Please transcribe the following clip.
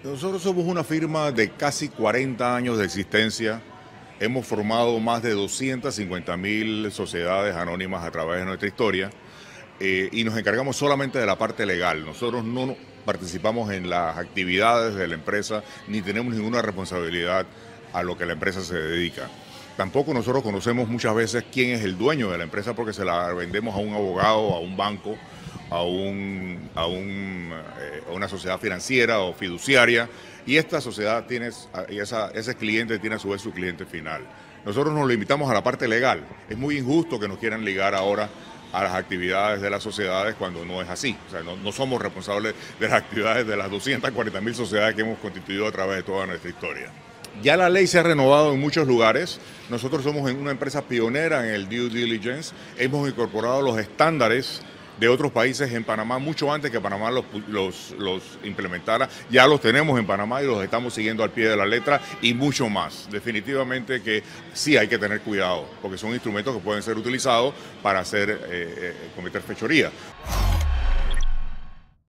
Nosotros somos una firma de casi 40 años de existencia. Hemos formado más de 250.000 sociedades anónimas a través de nuestra historia y nos encargamos solamente de la parte legal. Nosotros no participamos en las actividades de la empresa ni tenemos ninguna responsabilidad a lo que la empresa se dedica. Tampoco nosotros conocemos muchas veces quién es el dueño de la empresa porque se la vendemos a un abogado, a un banco, a una sociedad financiera o fiduciaria, y esta sociedad tiene, ese cliente tiene a su vez su cliente final. Nosotros nos limitamos a la parte legal. Es muy injusto que nos quieran ligar ahora a las actividades de las sociedades cuando no es así. O sea, no somos responsables de las actividades de las 240.000 sociedades que hemos constituido a través de toda nuestra historia. Ya la ley se ha renovado en muchos lugares. Nosotros somos una empresa pionera en el due diligence. Hemos incorporado los estándares de otros países en Panamá mucho antes que Panamá los implementara. Ya los tenemos en Panamá y los estamos siguiendo al pie de la letra y mucho más. Definitivamente que sí hay que tener cuidado porque son instrumentos que pueden ser utilizados para cometer fechoría.